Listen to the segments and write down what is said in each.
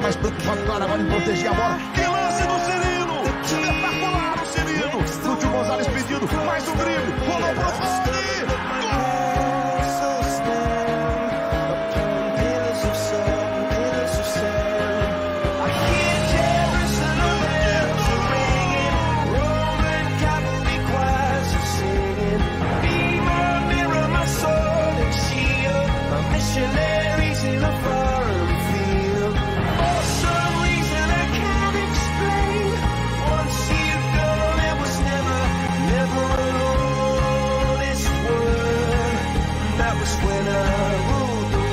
mais preocupado, claro, agora em proteger a bola. Que lance do Cirino! Espetacular o Cirino! Lúcio Gonzalez pedindo, mais um drible, rolou pro Rony! Missionaries in a foreign field. For some reason I can't explain. Once you've gone, it was never an honest word. That was when I ruled the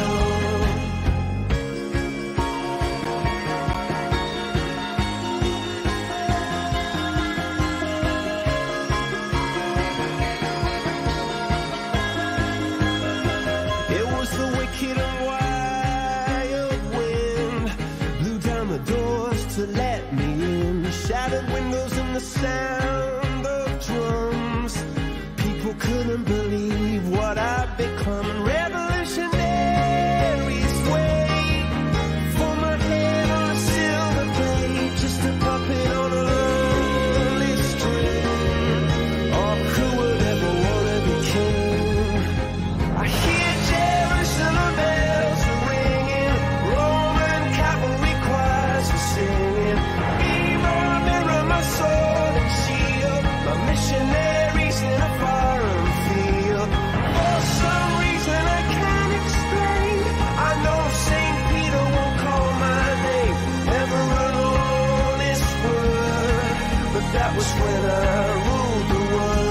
to let me in. Shattered windows and the sound of drums. People couldn't believe what I'd become. Revolutionaries wait for my head on a silver plate, just a puppet on a lonely string. Oh, who would ever want to be king? I hear Jerusalem bells ringing, Roman cavalry choirs are singing. Be my mirror, my sword and shield, my missionaries in a foreign field. For some reason I can't explain, I know St. Peter won't call my name, never an honest word, but that was when I ruled the world.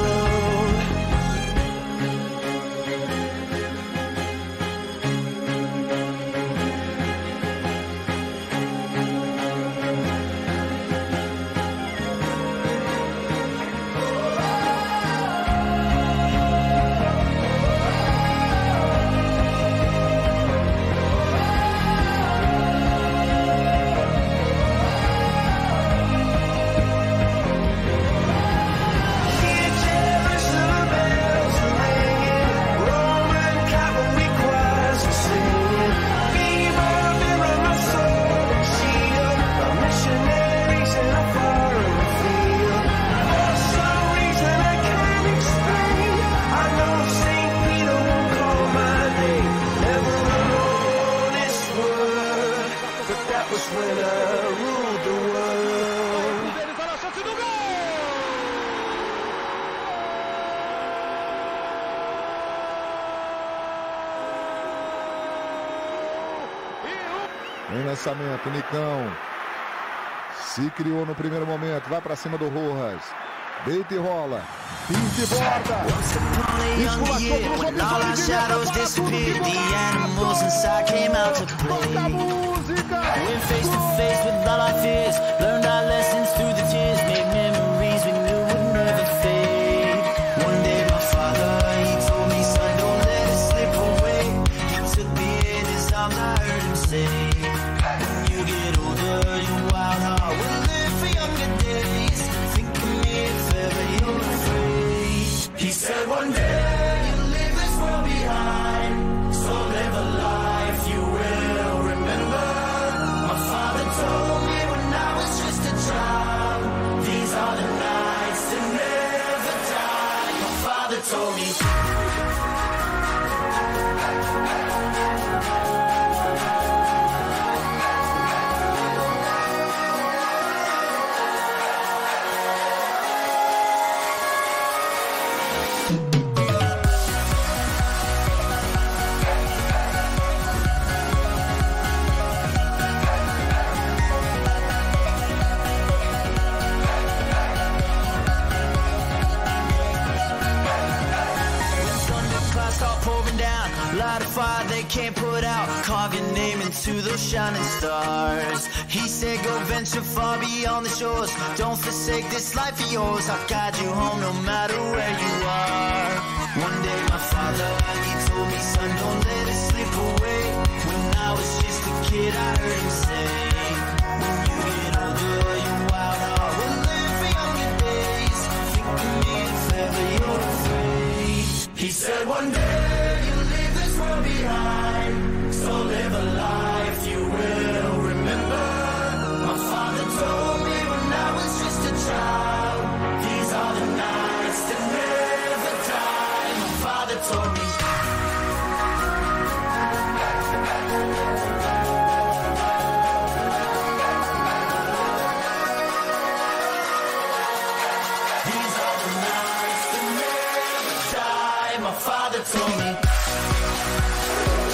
Em lançamento, Nicão se criou no primeiro momento, vai para cima do Rojas, deita e rola, pinta e borda. He said one day you'll leave this world behind, so live a life you will remember. My father told me when I was just a child, these are the nights that never die. My father told me. Light a fire they can't put out, carve your name into those shining stars. He said go venture far beyond the shores, don't forsake this life of yours. I'll guide you home no matter where you are. One day my father, he told me, son, don't let it slip away. When I was just a kid I heard him say, when you get older your wild heart will live for younger days. Think of me if ever you're afraid. He said one day behind, so live a life you will remember. that's on me.